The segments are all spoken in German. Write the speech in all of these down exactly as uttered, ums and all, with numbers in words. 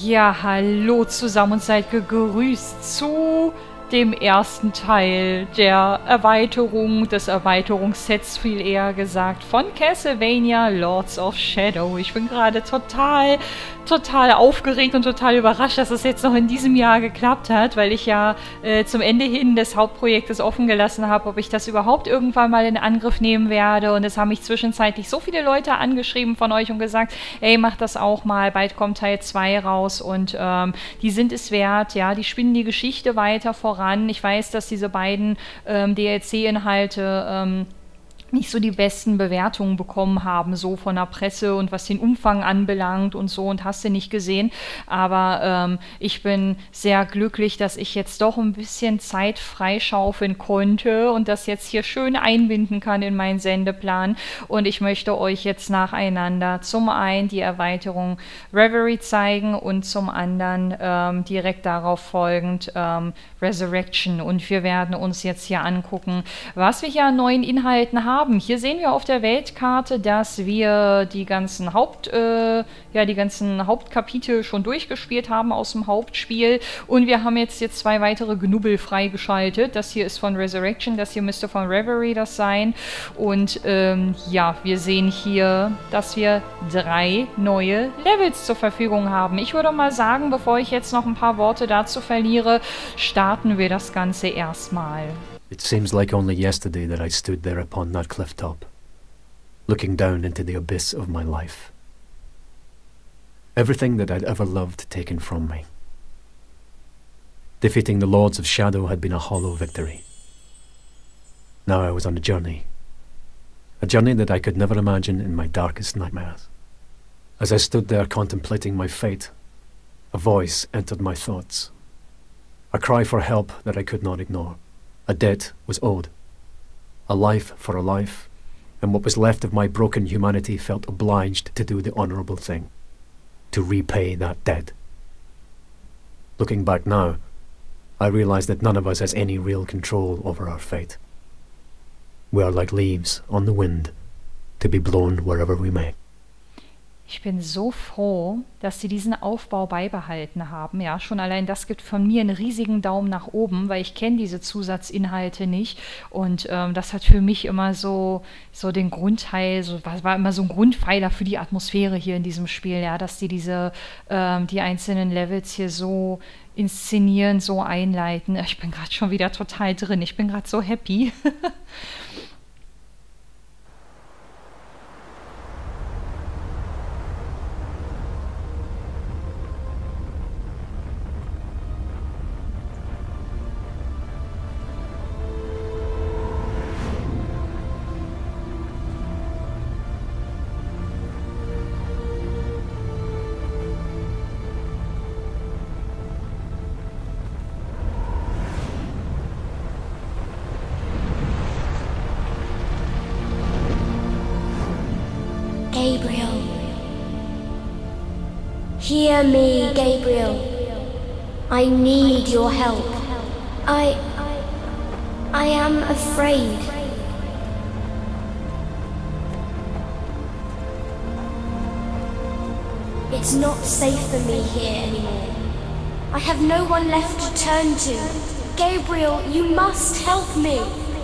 Ja, hallo zusammen und seid gegrüßt zu dem ersten Teil der Erweiterung, des Erweiterungssets viel eher gesagt, von Castlevania Lords of Shadow. Ich bin gerade total, total aufgeregt und total überrascht, dass es jetzt noch in diesem Jahr geklappt hat, weil ich ja äh, zum Ende hin des Hauptprojektes offen gelassen habe, ob ich das überhaupt irgendwann mal in Angriff nehmen werde. Und es haben mich zwischenzeitlich so viele Leute angeschrieben von euch und gesagt, ey, mach das auch mal, bald kommt Teil zwei raus und ähm, die sind es wert, ja, die spinnen die Geschichte weiter voran. Ich weiß, dass diese beiden ähm, D L C-Inhalte ähm, nicht so die besten Bewertungen bekommen haben, so von der Presse und was den Umfang anbelangt und so, und hast du nicht gesehen. Aber ähm, ich bin sehr glücklich, dass ich jetzt doch ein bisschen Zeit freischaufeln konnte und das jetzt hier schön einbinden kann in meinen Sendeplan. Und ich möchte euch jetzt nacheinander zum einen die Erweiterung Reverie zeigen und zum anderen ähm, direkt darauf folgend ähm, Resurrection. Und wir werden uns jetzt hier angucken, was wir hier an neuen Inhalten haben. Hier sehen wir auf der Weltkarte, dass wir die ganzen Haupt, äh, ja, die ganzen Hauptkapitel schon durchgespielt haben aus dem Hauptspiel. Und wir haben jetzt, jetzt zwei weitere Knubbel freigeschaltet. Das hier ist von Resurrection, das hier müsste von Reverie das sein. Und ähm, ja, wir sehen hier, dass wir drei neue Levels zur Verfügung haben. Ich würde mal sagen, bevor ich jetzt noch ein paar Worte dazu verliere, starten wir das Ganze erstmal. It seems like only yesterday that I stood there upon that cliff top, looking down into the abyss of my life. Everything that I'd ever loved taken from me. Defeating the Lords of Shadow had been a hollow victory. Now I was on a journey. A journey that I could never imagine in my darkest nightmares. As I stood there contemplating my fate, a voice entered my thoughts. A cry for help that I could not ignore. A debt was owed. A life for a life, and what was left of my broken humanity felt obliged to do the honourable thing. To repay that debt. Looking back now, I realise that none of us has any real control over our fate. We are like leaves on the wind, to be blown wherever we may. Ich bin so froh, dass sie diesen Aufbau beibehalten haben. Ja, schon allein das gibt von mir einen riesigen Daumen nach oben, weil ich kenne diese Zusatzinhalte nicht. Und ähm, das hat für mich immer so, so den Grundteil, so, war immer so ein Grundpfeiler für die Atmosphäre hier in diesem Spiel, ja, dass die diese, ähm, die einzelnen Levels hier so inszenieren, so einleiten. Ich bin gerade schon wieder total drin. Ich bin gerade so happy. Gabriel. Hear me, Gabriel. I need your help. I... I am afraid. It's not safe for me here anymore. I have no one left to turn to. Gabriel, you must help me.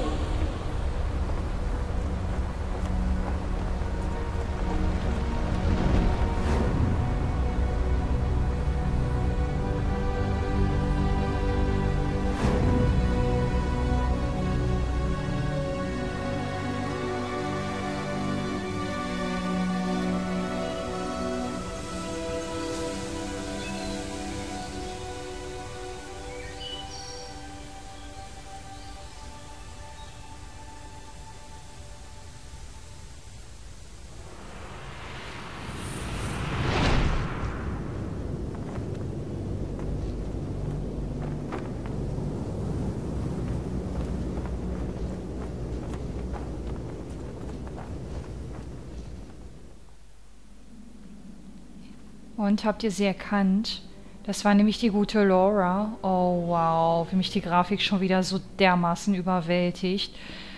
Und habt ihr sie erkannt? Das war nämlich die gute Laura. Oh wow, wie mich die Grafik schon wieder so dermaßen überwältigt.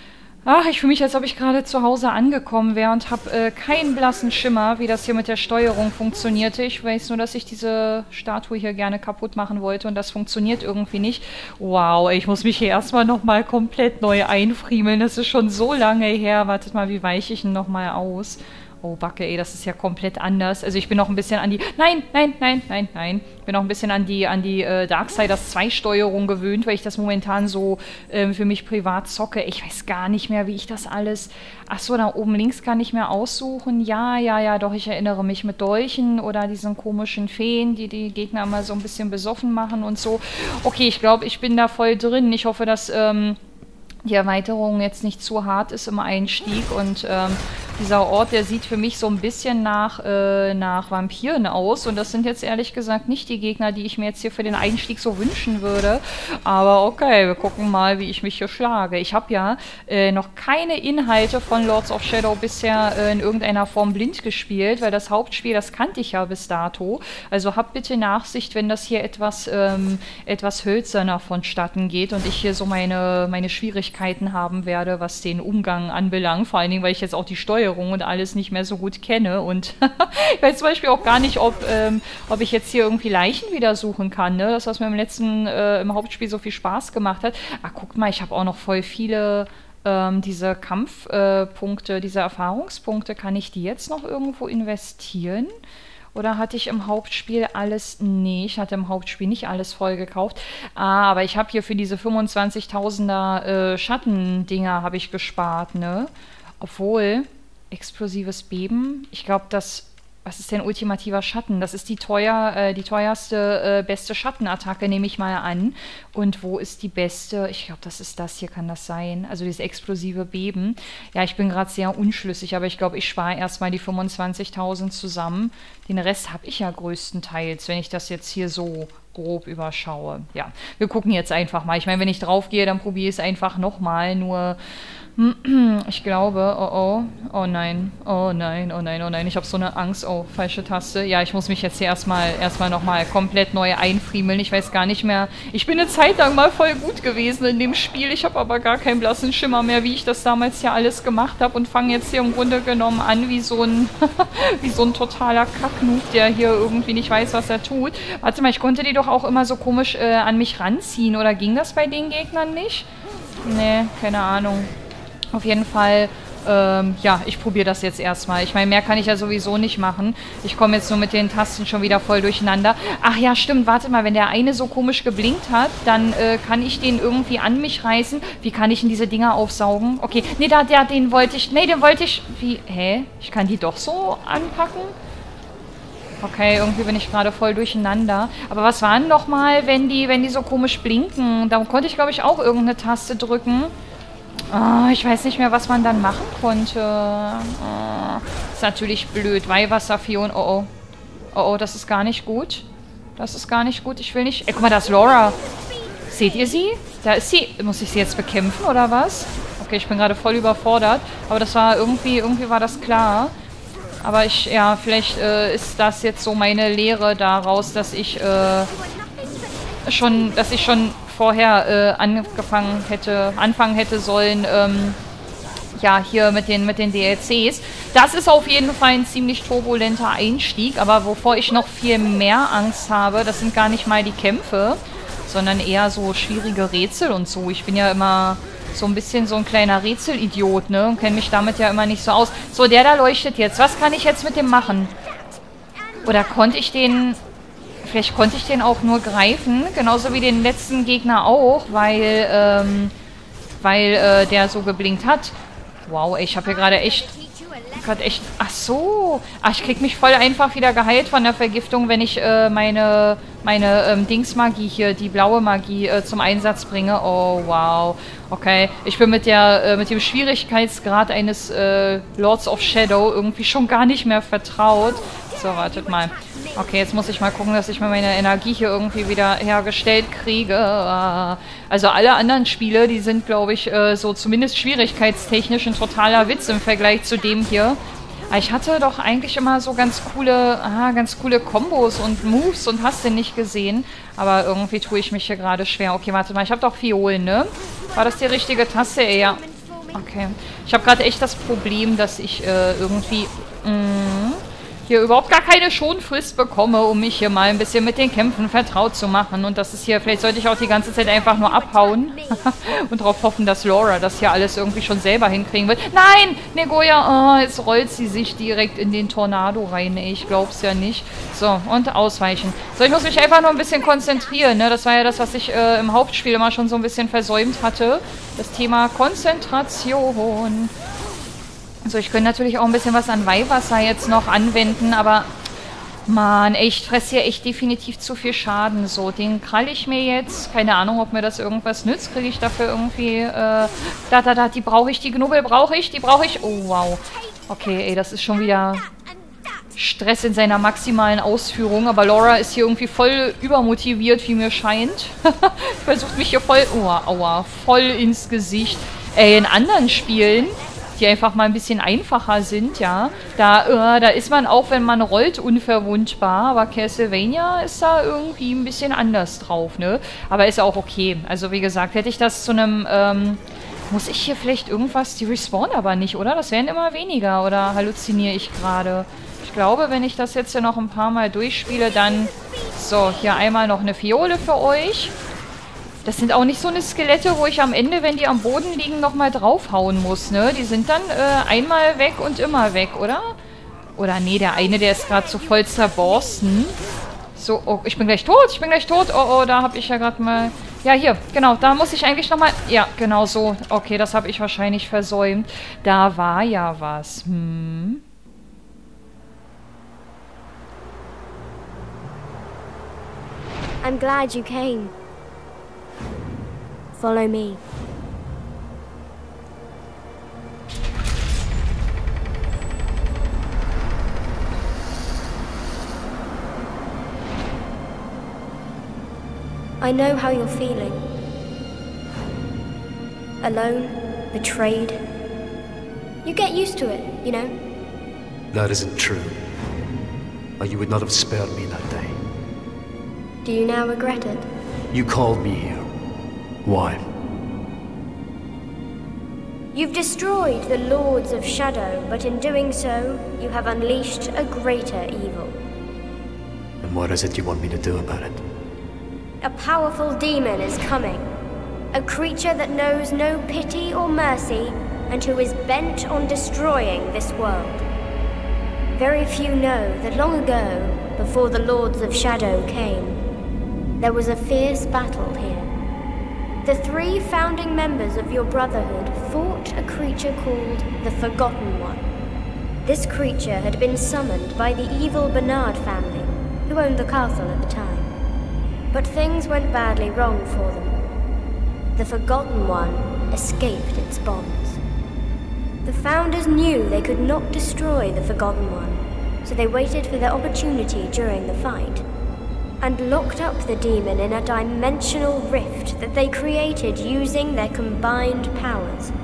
Ach, ich fühle mich, als ob ich gerade zu Hause angekommen wäre und habe äh, keinen blassen Schimmer, wie das hier mit der Steuerung funktionierte. Ich weiß nur, dass ich diese Statue hier gerne kaputt machen wollte und das funktioniert irgendwie nicht. Wow, ich muss mich hier erstmal nochmal komplett neu einfriemeln. Das ist schon so lange her. Wartet mal, wie weiche ich ihn nochmal aus? Oh, Backe, ey, das ist ja komplett anders. Also ich bin noch ein bisschen an die... Nein, nein, nein, nein, nein. Ich bin noch ein bisschen an die, an die äh, Darksiders zwei Steuerung gewöhnt, weil ich das momentan so ähm, für mich privat zocke. Ich weiß gar nicht mehr, wie ich das alles... Achso, da oben links kann ich mir aussuchen. Ja, ja, ja, doch, ich erinnere mich mit Dolchen oder diesen komischen Feen, die die Gegner mal so ein bisschen besoffen machen und so. Okay, ich glaube, ich bin da voll drin. Ich hoffe, dass... Ähm, die Erweiterung jetzt nicht zu hart ist im Einstieg und ähm, dieser Ort, der sieht für mich so ein bisschen nach, äh, nach Vampiren aus und das sind jetzt ehrlich gesagt nicht die Gegner, die ich mir jetzt hier für den Einstieg so wünschen würde, aber okay, wir gucken mal, wie ich mich hier schlage. Ich habe ja äh, noch keine Inhalte von Lords of Shadow bisher äh, in irgendeiner Form blind gespielt, weil das Hauptspiel, das kannte ich ja bis dato, also habt bitte Nachsicht, wenn das hier etwas, ähm, etwas hölzerner vonstatten geht und ich hier so meine, meine Schwierigkeiten haben werde, was den Umgang anbelangt. Vor allen Dingen, weil ich jetzt auch die Steuerung und alles nicht mehr so gut kenne. Und ich weiß zum Beispiel auch gar nicht, ob, ähm, ob ich jetzt hier irgendwie Leichen wieder suchen kann. Ne? Das, was mir im letzten, äh, im Hauptspiel so viel Spaß gemacht hat. Ach, guck mal, ich habe auch noch voll viele ähm, diese Kampfpunkte, äh, diese Erfahrungspunkte. Kann ich die jetzt noch irgendwo investieren? Oder hatte ich im Hauptspiel alles? Nee, ich hatte im Hauptspiel nicht alles voll gekauft. Ah, aber ich habe hier für diese fünfundzwanzigtausender äh, Schattendinger habe ich gespart, ne? Obwohl, explosives Beben, ich glaube, das... Was ist denn ultimativer Schatten? Das ist die teuer, äh, die teuerste, äh, beste Schattenattacke, nehme ich mal an. Und wo ist die beste? Ich glaube, das ist das hier, kann das sein? Also dieses explosive Beben. Ja, ich bin gerade sehr unschlüssig, aber ich glaube, ich spare erstmal die fünfundzwanzigtausend zusammen. Den Rest habe ich ja größtenteils, wenn ich das jetzt hier so grob überschaue. Ja, wir gucken jetzt einfach mal. Ich meine, wenn ich drauf gehe, dann probiere ich es einfach nochmal. Nur... Ich glaube, oh oh, oh nein, oh nein, oh nein, oh nein, ich habe so eine Angst, oh, falsche Taste. Ja, ich muss mich jetzt hier erstmal erstmal nochmal komplett neu einfriemeln, ich weiß gar nicht mehr. Ich bin eine Zeit lang mal voll gut gewesen in dem Spiel, ich habe aber gar keinen blassen Schimmer mehr, wie ich das damals ja alles gemacht habe und fange jetzt hier im Grunde genommen an wie so ein, wie so ein totaler Kacknoob, der hier irgendwie nicht weiß, was er tut. Warte mal, ich konnte die doch auch immer so komisch äh, an mich ranziehen, oder ging das bei den Gegnern nicht? Nee, keine Ahnung. Auf jeden Fall, ähm, ja, ich probiere das jetzt erstmal. Ich meine, mehr kann ich ja sowieso nicht machen. Ich komme jetzt nur mit den Tasten schon wieder voll durcheinander. Ach ja, stimmt, warte mal, wenn der eine so komisch geblinkt hat, dann äh, kann ich den irgendwie an mich reißen. Wie kann ich denn diese Dinger aufsaugen? Okay, nee, da, der, den wollte ich, nee, den wollte ich, wie, hä? Ich kann die doch so anpacken? Okay, irgendwie bin ich gerade voll durcheinander. Aber was waren nochmal, wenn die, wenn die so komisch blinken? Da konnte ich, glaube ich, auch irgendeine Taste drücken. Oh, ich weiß nicht mehr, was man dann machen konnte. Oh, ist natürlich blöd. Weihwasserfion. Oh, oh. Oh, oh, das ist gar nicht gut. Das ist gar nicht gut. Ich will nicht... Ey, guck mal, da ist Laura. Seht ihr sie? Da ist sie. Muss ich sie jetzt bekämpfen, oder was? Okay, ich bin gerade voll überfordert. Aber das war irgendwie... Irgendwie war das klar. Aber ich... Ja, vielleicht äh, ist das jetzt so meine Lehre daraus, dass ich... Äh, schon... Dass ich schon... vorher äh, angefangen hätte, anfangen hätte sollen, ähm, ja, hier mit den, mit den D L Cs. Das ist auf jeden Fall ein ziemlich turbulenter Einstieg, aber wovor ich noch viel mehr Angst habe, das sind gar nicht mal die Kämpfe, sondern eher so schwierige Rätsel und so. Ich bin ja immer so ein bisschen so ein kleiner Rätselidiot, ne, und kenne mich damit ja immer nicht so aus. So, der da leuchtet jetzt. Was kann ich jetzt mit dem machen? Oder konnte ich den... Vielleicht konnte ich den auch nur greifen, genauso wie den letzten Gegner auch, weil, ähm, weil äh, der so geblinkt hat. Wow, ey, ich habe hier gerade echt, gerade echt, ach so, ach, ich krieg mich voll einfach wieder geheilt von der Vergiftung, wenn ich äh, meine, meine ähm, Dingsmagie hier, die blaue Magie äh, zum Einsatz bringe. Oh, wow, okay, ich bin mit der, äh, mit dem Schwierigkeitsgrad eines äh, Lords of Shadow irgendwie schon gar nicht mehr vertraut. So, wartet mal. Okay, jetzt muss ich mal gucken, dass ich mir meine Energie hier irgendwie wieder hergestellt kriege. Also alle anderen Spiele, die sind, glaube ich, so zumindest schwierigkeitstechnisch ein totaler Witz im Vergleich zu dem hier. Aber ich hatte doch eigentlich immer so ganz coole, ah, ganz coole Kombos und Moves und hast den nicht gesehen. Aber irgendwie tue ich mich hier gerade schwer. Okay, warte mal, ich habe doch Fiolen, ne? War das die richtige Taste? Ja. Okay. Ich habe gerade echt das Problem, dass ich äh, irgendwie mh, hier überhaupt gar keine Schonfrist bekomme, um mich hier mal ein bisschen mit den Kämpfen vertraut zu machen. Und das ist hier, vielleicht sollte ich auch die ganze Zeit einfach nur abhauen und darauf hoffen, dass Laura das hier alles irgendwie schon selber hinkriegen wird. Nein! Negoya, oh, jetzt rollt sie sich direkt in den Tornado rein. Ey, ich glaub's ja nicht. So, und ausweichen. So, ich muss mich einfach nur ein bisschen konzentrieren, ne? Das war ja das, was ich äh, im Hauptspiel immer schon so ein bisschen versäumt hatte. Das Thema Konzentration. So, ich könnte natürlich auch ein bisschen was an Weihwasser jetzt noch anwenden, aber Mann, ey, ich fresse hier echt definitiv zu viel Schaden. So, den krall ich mir jetzt. Keine Ahnung, ob mir das irgendwas nützt. Kriege ich dafür irgendwie, äh, da, da, da, die brauche ich, die Knubbel brauche ich, die brauche ich. Oh, wow. Okay, ey, das ist schon wieder Stress in seiner maximalen Ausführung. Aber Laura ist hier irgendwie voll übermotiviert, wie mir scheint. Versucht mich hier voll, oh, aua, voll ins Gesicht. Ey, in anderen Spielen, die einfach mal ein bisschen einfacher sind, ja. Da, äh, da ist man auch, wenn man rollt, unverwundbar. Aber Castlevania ist da irgendwie ein bisschen anders drauf, ne? Aber ist auch okay. Also wie gesagt, hätte ich das zu einem, ähm, muss ich hier vielleicht irgendwas, die respawnen aber nicht, oder? Das werden immer weniger, oder halluziniere ich gerade? Ich glaube, wenn ich das jetzt hier noch ein paar Mal durchspiele, dann, so, hier einmal noch eine Fiole für euch. Das sind auch nicht so eine Skelette, wo ich am Ende, wenn die am Boden liegen, nochmal draufhauen muss, ne? Die sind dann äh, einmal weg und immer weg, oder? Oder nee, der eine, der ist gerade so voll zerborsten. So, oh, ich bin gleich tot, ich bin gleich tot. Oh, oh, da habe ich ja gerade mal... Ja, hier, genau, da muss ich eigentlich nochmal... Ja, genau so. Okay, das habe ich wahrscheinlich versäumt. Da war ja was. Hm... I'm glad you came. Follow me. I know how you're feeling. Alone, betrayed. You get used to it, you know? That isn't true. Or you would not have spared me that day. Do you now regret it? You called me here. Why? You've destroyed the Lords of Shadow, but in doing so, you have unleashed a greater evil. And what is it you want me to do about it? A powerful demon is coming. A creature that knows no pity or mercy, and who is bent on destroying this world. Very few know that long ago, before the Lords of Shadow came, there was a fierce battle here. The three founding members of your Brotherhood fought a creature called the Forgotten One. This creature had been summoned by the evil Bernard family, who owned the castle at the time. But things went badly wrong for them. The Forgotten One escaped its bonds. The founders knew they could not destroy the Forgotten One, so they waited for their opportunity during the fight, and locked up the demon in a dimensional rift that they created using their combined powers.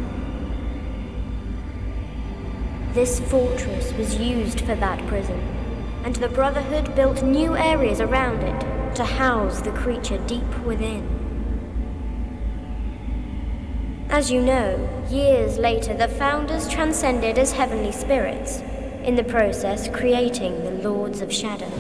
This fortress was used for that prison, and the Brotherhood built new areas around it to house the creature deep within. As you know, years later the Founders transcended as heavenly spirits, in the process creating the Lords of Shadow.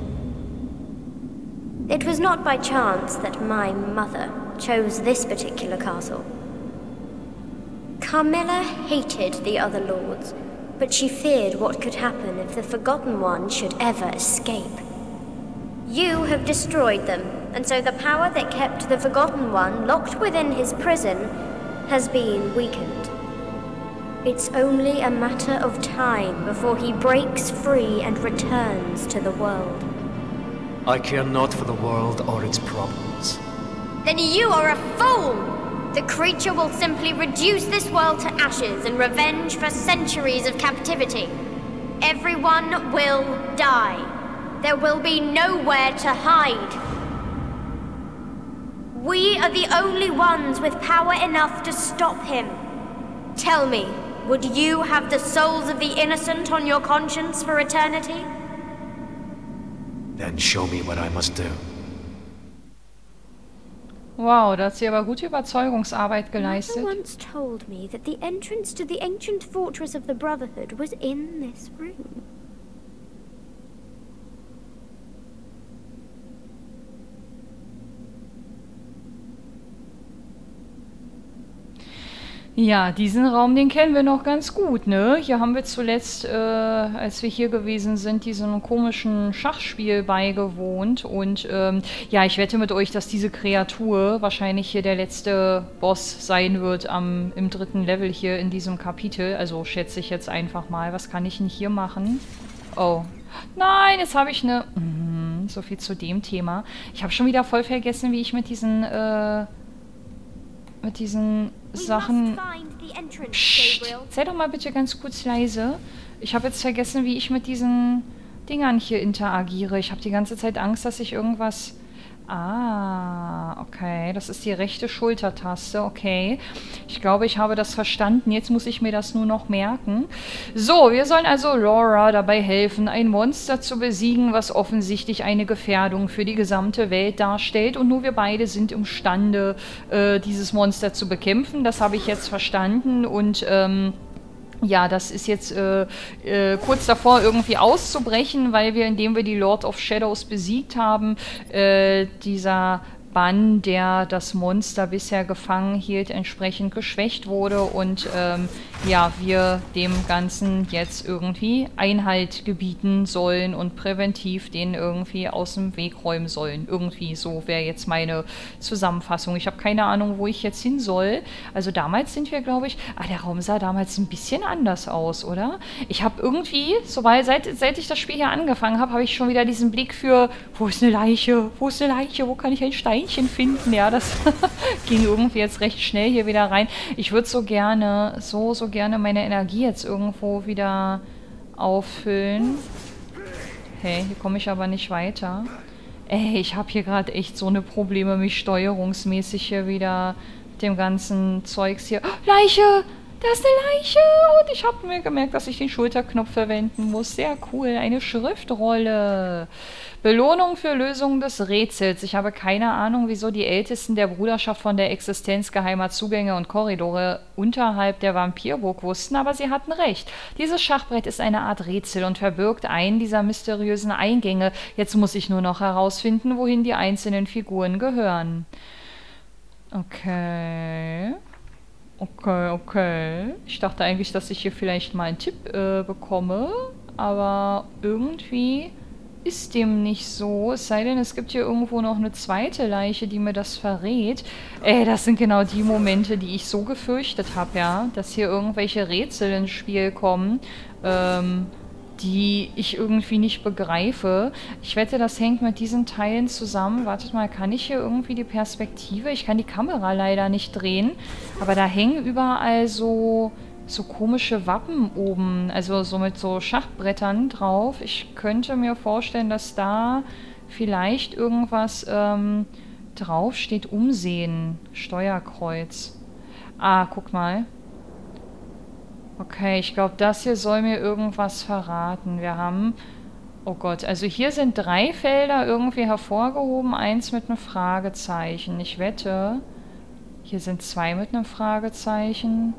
It was not by chance that my mother chose this particular castle. Carmilla hated the other lords, but she feared what could happen if the Forgotten One should ever escape. You have destroyed them, and so the power that kept the Forgotten One locked within his prison has been weakened. It's only a matter of time before he breaks free and returns to the world. I care not for the world or its problems. Then you are a fool! The creature will simply reduce this world to ashes in revenge for centuries of captivity. Everyone will die. There will be nowhere to hide. We are the only ones with power enough to stop him. Tell me, would you have the souls of the innocent on your conscience for eternity? Then show me what I must do. Wow, da hat sie aber gute Überzeugungsarbeit geleistet. Mother once told me that the entrance to the ancient fortress of the Brotherhood was in this room. Ja, diesen Raum, den kennen wir noch ganz gut, ne? Hier haben wir zuletzt, äh, als wir hier gewesen sind, diesem komischen Schachspiel beigewohnt. Und ähm, ja, ich wette mit euch, dass diese Kreatur wahrscheinlich hier der letzte Boss sein wird am, im dritten Level hier in diesem Kapitel. Also schätze ich jetzt einfach mal. Was kann ich denn hier machen? Oh. Nein, jetzt habe ich eine... Mhm, so viel zu dem Thema. Ich habe schon wieder voll vergessen, wie ich mit diesen... Äh, mit diesen Sachen... Psst, sei doch mal bitte ganz kurz leise. Ich habe jetzt vergessen, wie ich mit diesen Dingern hier interagiere. Ich habe die ganze Zeit Angst, dass ich irgendwas... Ah, okay. Das ist die rechte Schultertaste. Okay. Ich glaube, ich habe das verstanden. Jetzt muss ich mir das nur noch merken. So, wir sollen also Laura dabei helfen, ein Monster zu besiegen, was offensichtlich eine Gefährdung für die gesamte Welt darstellt. Und nur wir beide sind imstande, äh, dieses Monster zu bekämpfen. Das habe ich jetzt verstanden. Und, ähm... ja, das ist jetzt äh, äh, kurz davor irgendwie auszubrechen, weil wir, indem wir die Lord of Shadows besiegt haben, äh, dieser Bann, der das Monster bisher gefangen hielt, entsprechend geschwächt wurde und ähm, ja, wir dem Ganzen jetzt irgendwie Einhalt gebieten sollen und präventiv den irgendwie aus dem Weg räumen sollen. Irgendwie so wäre jetzt meine Zusammenfassung. Ich habe keine Ahnung, wo ich jetzt hin soll. Also damals sind wir, glaube ich... Ah, der Raum sah damals ein bisschen anders aus, oder? Ich habe irgendwie, sobald, seit, seit ich das Spiel hier angefangen habe, habe ich schon wieder diesen Blick für, wo ist eine Leiche? Wo ist eine Leiche? Wo kann ich ein Steinchen finden? Ja, das ging irgendwie jetzt recht schnell hier wieder rein. Ich würde so gerne, so, so gerne meine Energie jetzt irgendwo wieder auffüllen. Hey, hier komme ich aber nicht weiter. Ey, ich habe hier gerade echt so eine Probleme, mich steuerungsmäßig hier wieder mit dem ganzen Zeugs hier... Oh, Leiche! Da ist eine Leiche! Und ich habe mir gemerkt, dass ich den Schulterknopf verwenden muss. Sehr cool. Eine Schriftrolle. Belohnung für Lösung des Rätsels. Ich habe keine Ahnung, wieso die Ältesten der Bruderschaft von der Existenz geheimer Zugänge und Korridore unterhalb der Vampirburg wussten, aber sie hatten recht. Dieses Schachbrett ist eine Art Rätsel und verbirgt einen dieser mysteriösen Eingänge. Jetzt muss ich nur noch herausfinden, wohin die einzelnen Figuren gehören. Okay... Okay, okay. Ich dachte eigentlich, dass ich hier vielleicht mal einen Tipp äh, bekomme, aber irgendwie ist dem nicht so. Es sei denn, es gibt hier irgendwo noch eine zweite Leiche, die mir das verrät. Ey, das sind genau die Momente, die ich so gefürchtet habe, ja. Dass hier irgendwelche Rätsel ins Spiel kommen, ähm... die ich irgendwie nicht begreife. Ich wette, das hängt mit diesen Teilen zusammen. Wartet mal, kann ich hier irgendwie die Perspektive? Ich kann die Kamera leider nicht drehen. Aber da hängen überall so, so komische Wappen oben. Also so mit so Schachbrettern drauf. Ich könnte mir vorstellen, dass da vielleicht irgendwas ähm, drauf steht. Umsehen. Steuerkreuz. Ah, guck mal. Okay, ich glaube, das hier soll mir irgendwas verraten. Wir haben... Oh Gott, also hier sind drei Felder irgendwie hervorgehoben, eins mit einem Fragezeichen. Ich wette, hier sind zwei mit einem Fragezeichen.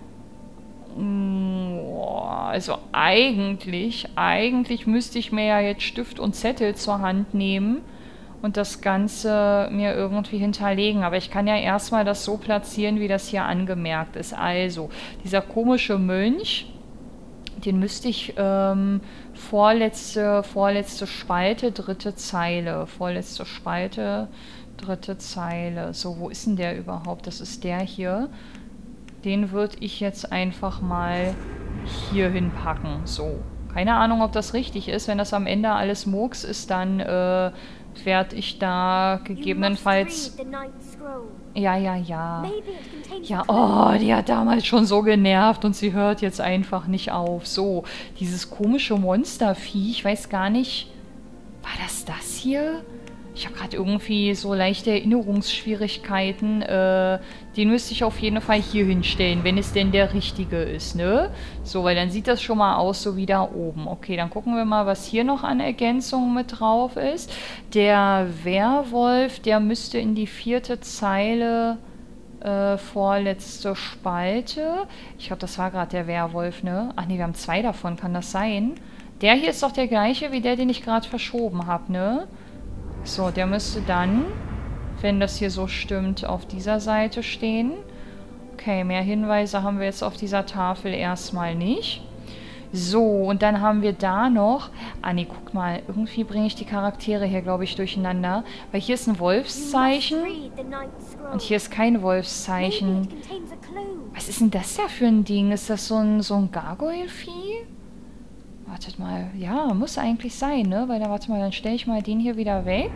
Also eigentlich, eigentlich müsste ich mir ja jetzt Stift und Zettel zur Hand nehmen und das Ganze mir irgendwie hinterlegen. Aber ich kann ja erstmal das so platzieren, wie das hier angemerkt ist. Also, dieser komische Mönch, den müsste ich ähm, vorletzte, vorletzte Spalte, dritte Zeile. Vorletzte Spalte, dritte Zeile. So, wo ist denn der überhaupt? Das ist der hier. Den würde ich jetzt einfach mal hier hinpacken. So. Keine Ahnung, ob das richtig ist. Wenn das am Ende alles Murks ist, dann... Äh, werde ich da gegebenenfalls... Ja, ja, ja. Ja, oh, die hat damals schon so genervt und sie hört jetzt einfach nicht auf. So, dieses komische Monstervieh, ich weiß gar nicht... War das das hier? Ich habe gerade irgendwie so leichte Erinnerungsschwierigkeiten. Äh, den müsste ich auf jeden Fall hier hinstellen, wenn es denn der richtige ist, ne? So, weil dann sieht das schon mal aus, so wie da oben. Okay, dann gucken wir mal, was hier noch an Ergänzungen mit drauf ist. Der Werwolf, der müsste in die vierte Zeile, äh, vorletzte Spalte. Ich glaube, das war gerade der Werwolf, ne? Ach nee, wir haben zwei davon, kann das sein? Der hier ist doch der gleiche wie der, den ich gerade verschoben habe, ne? So, der müsste dann, wenn das hier so stimmt, auf dieser Seite stehen. Okay, mehr Hinweise haben wir jetzt auf dieser Tafel erstmal nicht. So, und dann haben wir da noch... Ah, nee, guck mal. Irgendwie bringe ich die Charaktere hier, glaube ich, durcheinander. Weil hier ist ein Wolfszeichen. Und hier ist kein Wolfszeichen. Was ist denn das da für ein Ding? Ist das so ein, so ein Gargoyle-Vieh? Wartet mal. Ja, muss eigentlich sein, ne? Weil da, warte mal, dann stelle ich mal den hier wieder weg.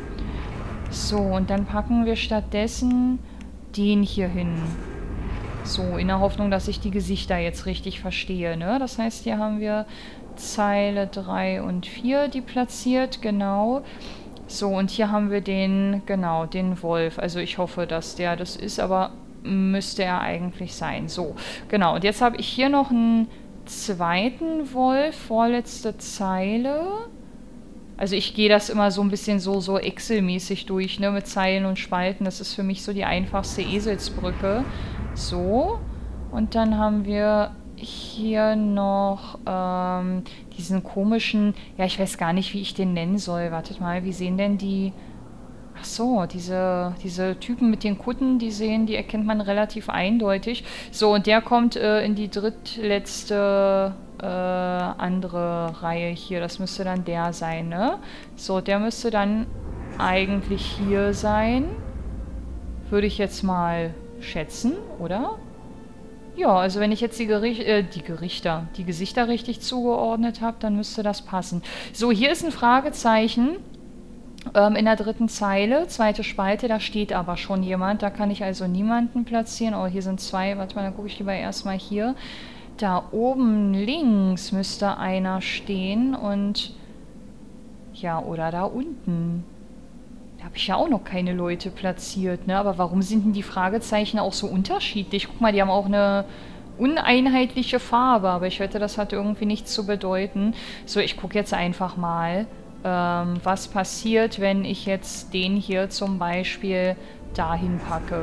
So, und dann packen wir stattdessen den hier hin. So, in der Hoffnung, dass ich die Gesichter jetzt richtig verstehe, ne? Das heißt, hier haben wir Zeile drei und vier, die platziert, genau. So, und hier haben wir den, genau, den Wolf. Also ich hoffe, dass der das ist, aber müsste er eigentlich sein. So, genau. Und jetzt habe ich hier noch einen zweiten Wolf, vorletzte Zeile. Also ich gehe das immer so ein bisschen so, so Excel-mäßig durch, ne, mit Zeilen und Spalten. Das ist für mich so die einfachste Eselsbrücke. So, und dann haben wir hier noch ähm, diesen komischen, ja, ich weiß gar nicht, wie ich den nennen soll. Wartet mal, wie sehen denn die... Ach so, diese, diese Typen mit den Kutten, die sehen, die erkennt man relativ eindeutig. So, und der kommt äh, in die drittletzte äh, andere Reihe hier. Das müsste dann der sein, ne? So, der müsste dann eigentlich hier sein. Würde ich jetzt mal schätzen, oder? Ja, also wenn ich jetzt die, Gericht äh, die Gerichter, die Gesichter richtig zugeordnet habe, dann müsste das passen. So, hier ist ein Fragezeichen. Ähm, in der dritten Zeile, zweite Spalte, da steht aber schon jemand. Da kann ich also niemanden platzieren. Oh, hier sind zwei. Warte mal, dann gucke ich lieber erstmal hier. Da oben links müsste einer stehen und... Ja, oder da unten. Da habe ich ja auch noch keine Leute platziert, ne? Aber warum sind denn die Fragezeichen auch so unterschiedlich? Guck mal, die haben auch eine uneinheitliche Farbe. Aber ich wette, das hat irgendwie nichts zu bedeuten. So, ich gucke jetzt einfach mal... Ähm, was passiert, wenn ich jetzt den hier zum Beispiel dahin packe.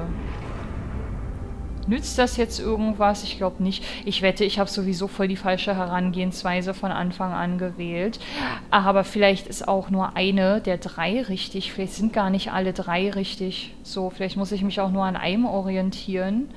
Nützt das jetzt irgendwas? Ich glaube nicht. Ich wette, ich habe sowieso voll die falsche Herangehensweise von Anfang an gewählt. Aber vielleicht ist auch nur eine der drei richtig. Vielleicht sind gar nicht alle drei richtig. So, vielleicht muss ich mich auch nur an einem orientieren.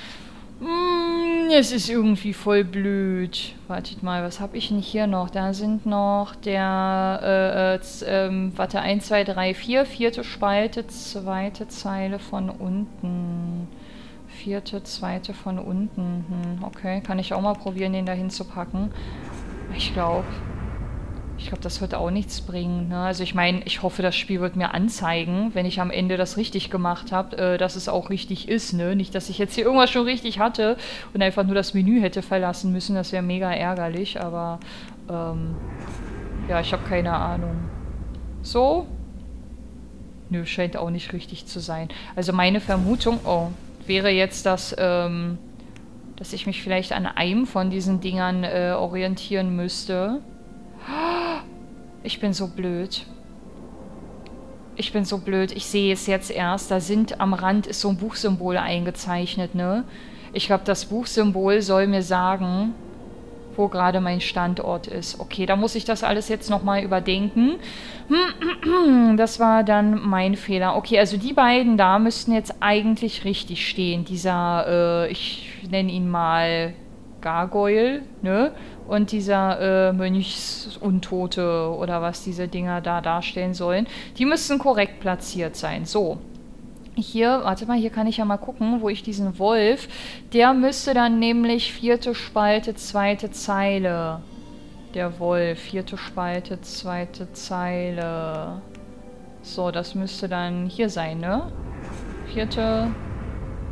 Es ist irgendwie voll blöd. Wartet mal, was habe ich denn hier noch? Da sind noch der, äh, äh, ähm, warte, eins, zwei, drei, vier, vierte Spalte, zweite Zeile von unten. Vierte, zweite von unten. Hm, okay, kann ich auch mal probieren, den da hinzupacken. Ich glaube... Ich glaube, das wird auch nichts bringen. Ne? Also ich meine, ich hoffe, das Spiel wird mir anzeigen, wenn ich am Ende das richtig gemacht habe, äh, dass es auch richtig ist. Ne? Nicht, dass ich jetzt hier irgendwas schon richtig hatte und einfach nur das Menü hätte verlassen müssen. Das wäre mega ärgerlich, aber ähm, ja, ich habe keine Ahnung. So? Nö, scheint auch nicht richtig zu sein. Also meine Vermutung, oh, wäre jetzt, dass, ähm, dass ich mich vielleicht an einem von diesen Dingern äh, orientieren müsste. Ich bin so blöd. Ich bin so blöd. Ich sehe es jetzt erst. Da sind am Rand ist so ein Buchsymbol eingezeichnet, ne? Ich glaube, das Buchsymbol soll mir sagen, wo gerade mein Standort ist. Okay, da muss ich das alles jetzt nochmal überdenken. Das war dann mein Fehler. Okay, also die beiden da müssten jetzt eigentlich richtig stehen. Dieser, äh, ich nenne ihn mal Gargoyle, ne? Und dieser äh, Mönchsuntote oder was diese Dinger da darstellen sollen, die müssten korrekt platziert sein. So, hier, warte mal, hier kann ich ja mal gucken, wo ich diesen Wolf, der müsste dann nämlich vierte Spalte, zweite Zeile. Der Wolf, vierte Spalte, zweite Zeile. So, das müsste dann hier sein, ne? Vierte,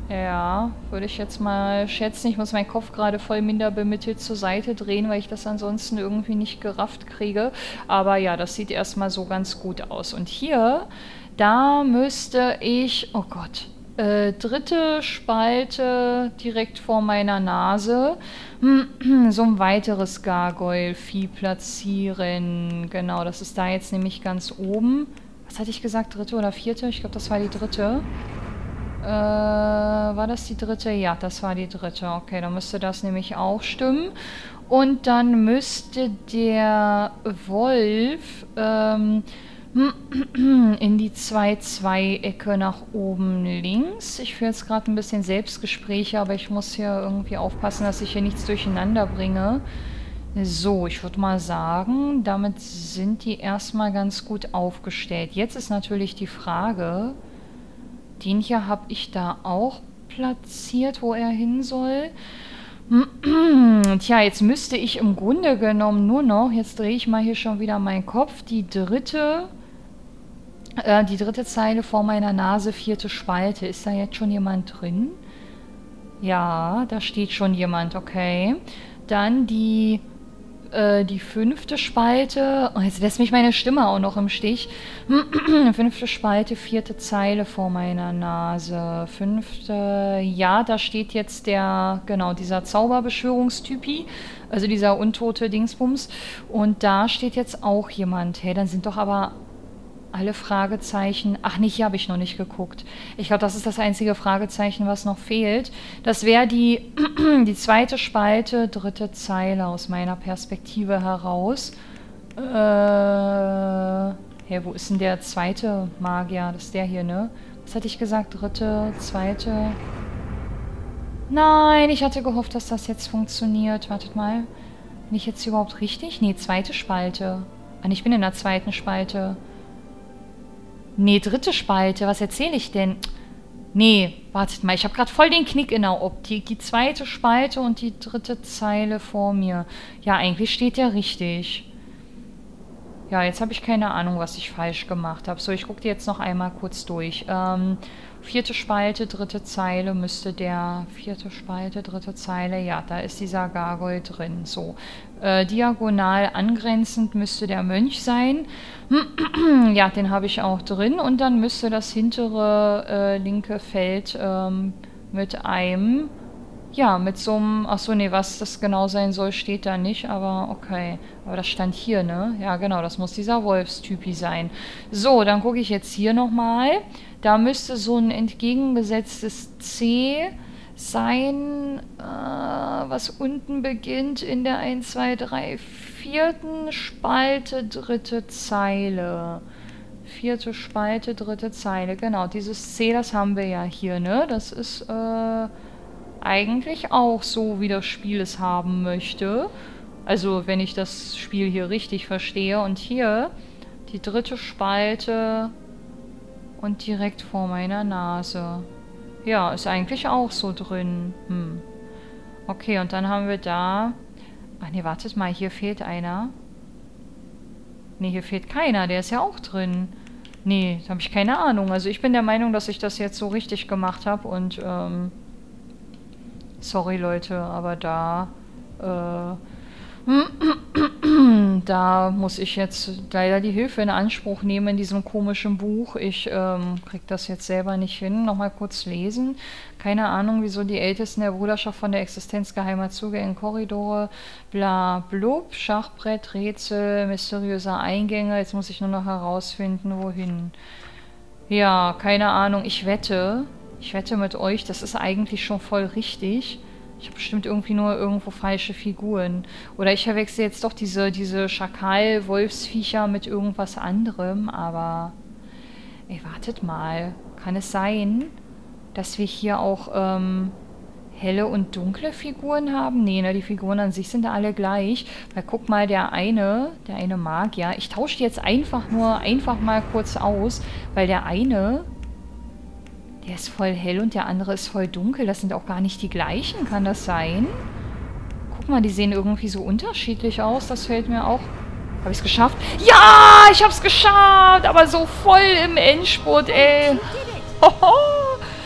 Ja, würde ich jetzt mal schätzen. Ich muss meinen Kopf gerade voll minder bemittelt zur Seite drehen, weil ich das ansonsten irgendwie nicht gerafft kriege. Aber ja, das sieht erstmal so ganz gut aus. Und hier, da müsste ich... Oh Gott. Äh, dritte Spalte direkt vor meiner Nase. So ein weiteres Gargoyle-Vieh platzieren. Genau, das ist da jetzt nämlich ganz oben. Was hatte ich gesagt? Dritte oder vierte? Ich glaube, das war die dritte. Äh, war das die dritte? Ja, das war die dritte. Okay, dann müsste das nämlich auch stimmen. Und dann müsste der Wolf ähm, in die zwei zwei Ecke nach oben links. Ich führe jetzt gerade ein bisschen Selbstgespräche, aber ich muss hier irgendwie aufpassen, dass ich hier nichts durcheinander bringe. So, ich würde mal sagen, damit sind die erstmal ganz gut aufgestellt. Jetzt ist natürlich die Frage... Den hier habe ich da auch platziert, wo er hin soll. Tja, jetzt müsste ich im Grunde genommen nur noch, jetzt drehe ich mal hier schon wieder meinen Kopf, die dritte, äh, die dritte Zeile vor meiner Nase, vierte Spalte. Ist da jetzt schon jemand drin? Ja, da steht schon jemand, okay. Dann die... die fünfte Spalte, oh, jetzt lässt mich meine Stimme auch noch im Stich. Fünfte Spalte, vierte Zeile vor meiner Nase. Fünfte, ja, da steht jetzt der, genau, dieser Zauberbeschwörungstypi, also dieser untote Dingsbums. Und da steht jetzt auch jemand. Hey, dann sind doch aber alle Fragezeichen... Ach, nee, hier habe ich noch nicht geguckt. Ich glaube, das ist das einzige Fragezeichen, was noch fehlt. Das wäre die, die zweite Spalte, dritte Zeile aus meiner Perspektive heraus. Äh, hey, wo ist denn der zweite Magier? Das ist der hier, ne? Was hatte ich gesagt? Dritte, zweite... Nein, ich hatte gehofft, dass das jetzt funktioniert. Wartet mal. Bin ich jetzt überhaupt richtig? Nee, zweite Spalte. Ah, ich bin in der zweiten Spalte. Nee, dritte Spalte. Was erzähle ich denn? Nee, wartet mal. Ich habe gerade voll den Knick in der Optik. Die zweite Spalte und die dritte Zeile vor mir. Ja, eigentlich steht der richtig. Ja, jetzt habe ich keine Ahnung, was ich falsch gemacht habe. So, ich gucke die jetzt noch einmal kurz durch. Ähm, vierte Spalte, dritte Zeile müsste der... Vierte Spalte, dritte Zeile. Ja, da ist dieser Gargoyle drin. So, äh, diagonal angrenzend müsste der Mönch sein. Ja, den habe ich auch drin. Und dann müsste das hintere äh, linke Feld ähm, mit einem... Ja, mit so einem... Achso, nee, was das genau sein soll, steht da nicht, aber okay. Aber das stand hier, ne? Ja, genau, das muss dieser Wolfstypi sein. So, dann gucke ich jetzt hier nochmal. Da müsste so ein entgegengesetztes C sein, äh, was unten beginnt in der eins, zwei, drei, vierten Spalte, dritte Zeile. Vierte Spalte, dritte Zeile. Genau, dieses C, das haben wir ja hier, ne? Das ist, äh... eigentlich auch so, wie das Spiel es haben möchte. Also, wenn ich das Spiel hier richtig verstehe. Und hier die dritte Spalte und direkt vor meiner Nase. Ja, ist eigentlich auch so drin. Hm. Okay, und dann haben wir da... Ach nee, wartet mal, hier fehlt einer. Nee, hier fehlt keiner, der ist ja auch drin. Nee, da habe ich keine Ahnung. Also ich bin der Meinung, dass ich das jetzt so richtig gemacht habe und, ähm... Sorry, Leute, aber da, äh, da muss ich jetzt leider die Hilfe in Anspruch nehmen in diesem komischen Buch. Ich ähm, krieg das jetzt selber nicht hin. Nochmal kurz lesen. Keine Ahnung, wieso die Ältesten der Bruderschaft von der Existenz geheimer Zugänge, Korridore, bla blub, Schachbrett, Rätsel, mysteriöser Eingänge. Jetzt muss ich nur noch herausfinden, wohin. Ja, keine Ahnung. Ich wette... Ich wette mit euch, das ist eigentlich schon voll richtig. Ich habe bestimmt irgendwie nur irgendwo falsche Figuren. Oder ich verwechsel jetzt doch diese, diese Schakal-Wolfsviecher mit irgendwas anderem. Aber, ey, wartet mal. Kann es sein, dass wir hier auch ähm, helle und dunkle Figuren haben? Nee, ne, die Figuren an sich sind alle gleich. Weil guck mal, der eine, der eine Magier. Ich tausche die jetzt einfach nur, einfach mal kurz aus. Weil der eine... Der ist voll hell und der andere ist voll dunkel. Das sind auch gar nicht die gleichen. Kann das sein? Guck mal, die sehen irgendwie so unterschiedlich aus. Das fällt mir auch... Habe ich es geschafft? Ja, ich habe es geschafft! Aber so voll im Endspurt, ey. Hoho.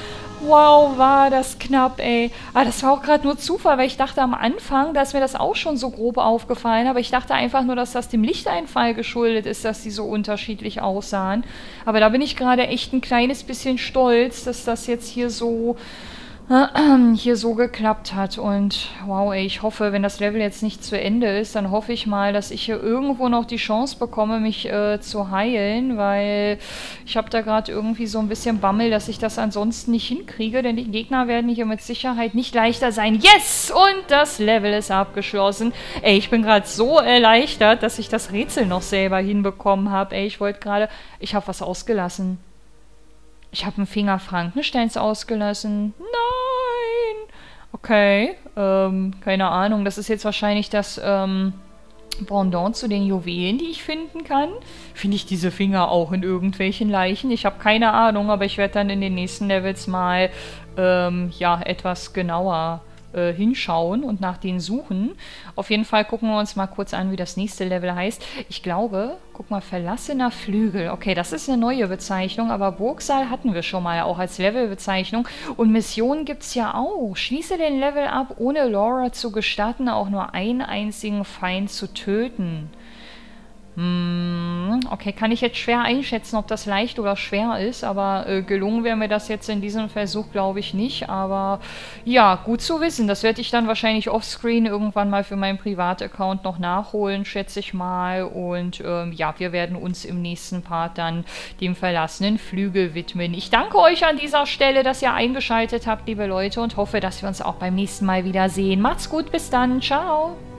Wow, war das knapp, ey. Aber das war auch gerade nur Zufall, weil ich dachte am Anfang, da ist mir das auch schon so grob aufgefallen, aber ich dachte einfach nur, dass das dem Lichteinfall geschuldet ist, dass die so unterschiedlich aussahen. Aber da bin ich gerade echt ein kleines bisschen stolz, dass das jetzt hier so... hier so geklappt hat und wow, ey, ich hoffe, wenn das Level jetzt nicht zu Ende ist, dann hoffe ich mal, dass ich hier irgendwo noch die Chance bekomme, mich äh, zu heilen, weil ich habe da gerade irgendwie so ein bisschen Bammel, dass ich das ansonsten nicht hinkriege, denn die Gegner werden hier mit Sicherheit nicht leichter sein. Yes! Und das Level ist abgeschlossen. Ey, ich bin gerade so erleichtert, dass ich das Rätsel noch selber hinbekommen habe. Ey, ich wollte gerade... Ich habe was ausgelassen. Ich habe einen Finger Frankensteins ausgelassen. Nein! Okay, ähm, keine Ahnung. Das ist jetzt wahrscheinlich das, ähm, Pendant zu den Juwelen, die ich finden kann. Finde ich diese Finger auch in irgendwelchen Leichen? Ich habe keine Ahnung, aber ich werde dann in den nächsten Levels mal, ähm, ja, etwas genauer äh, hinschauen und nach denen suchen. Auf jeden Fall gucken wir uns mal kurz an, wie das nächste Level heißt. Ich glaube, guck mal, verlassener Flügel. Okay, das ist eine neue Bezeichnung, aber Burgsaal hatten wir schon mal, auch als Levelbezeichnung. Und Missionen gibt es ja auch. Schließe den Level ab, ohne Laura zu gestatten, auch nur einen einzigen Feind zu töten. Hm, okay, kann ich jetzt schwer einschätzen, ob das leicht oder schwer ist, aber äh, gelungen wäre mir das jetzt in diesem Versuch, glaube ich, nicht. Aber ja, gut zu wissen. Das werde ich dann wahrscheinlich offscreen irgendwann mal für meinen Privataccount noch nachholen, schätze ich mal. Und ähm, ja, wir werden uns im nächsten Part dann dem verlassenen Flügel widmen. Ich danke euch an dieser Stelle, dass ihr eingeschaltet habt, liebe Leute, und hoffe, dass wir uns auch beim nächsten Mal wiedersehen. Macht's gut, bis dann, ciao!